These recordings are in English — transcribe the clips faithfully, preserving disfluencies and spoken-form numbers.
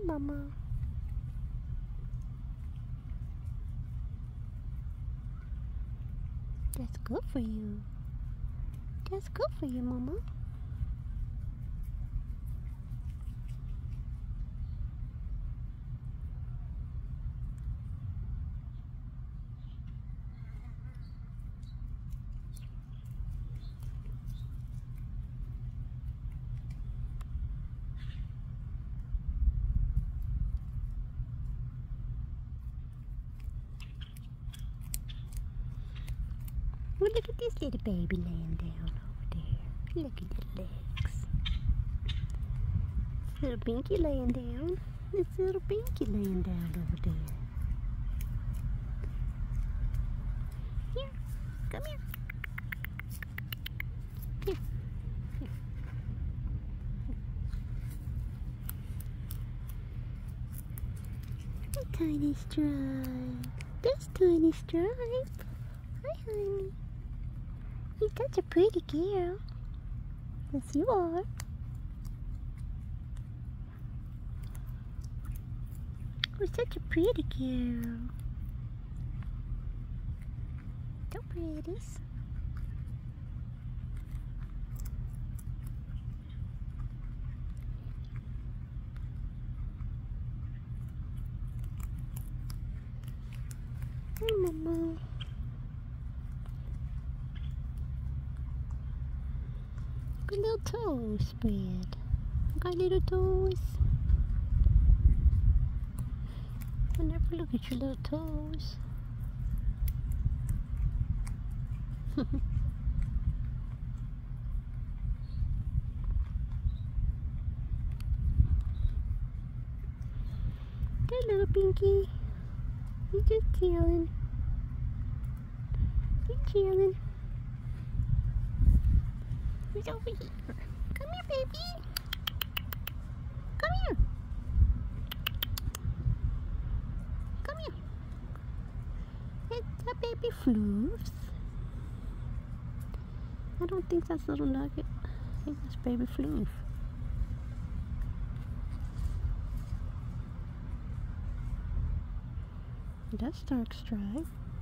Mama. That's good for you. That's good for you, Mama. Well, look at this little baby laying down over there. Look at the legs. This little Binky laying down. This little Binky laying down over there. Here, come here. Here, here. A tiny stripe. That's tiny stripe. Hi, honey. You're such a pretty girl. Yes, you are. You're such a pretty girl. So pretty. Hi, Mama. Got little toes spread. Got little toes. I never look at your little toes. Hey, little Pinky. You just chilling. You chilling. He's over here. Come here, baby. Come here. Come here. It's a baby Floofs. I don't think that's little Nugget. I think that's baby Floof. That's dark stripe.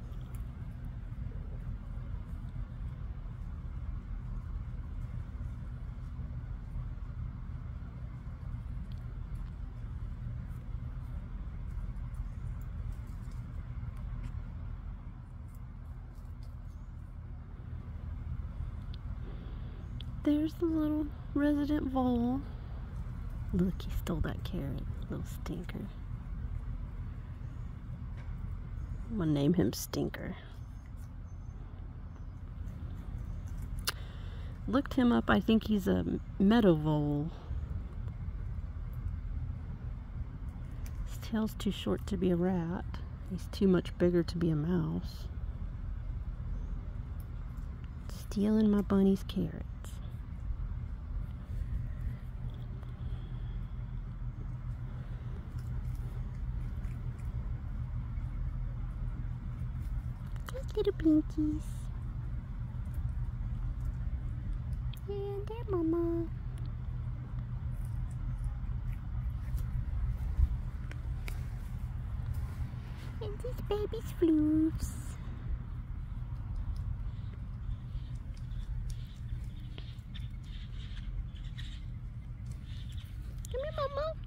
There's the little resident vole. Look, he stole that carrot. Little stinker. I'm gonna name him Stinker. Looked him up. I think he's a meadow vole. His tail's too short to be a rat. He's too much bigger to be a mouse. Stealing my bunny's carrots. Little Pinkies. And there, Mama. And this baby's Floofs. Come here, Mama.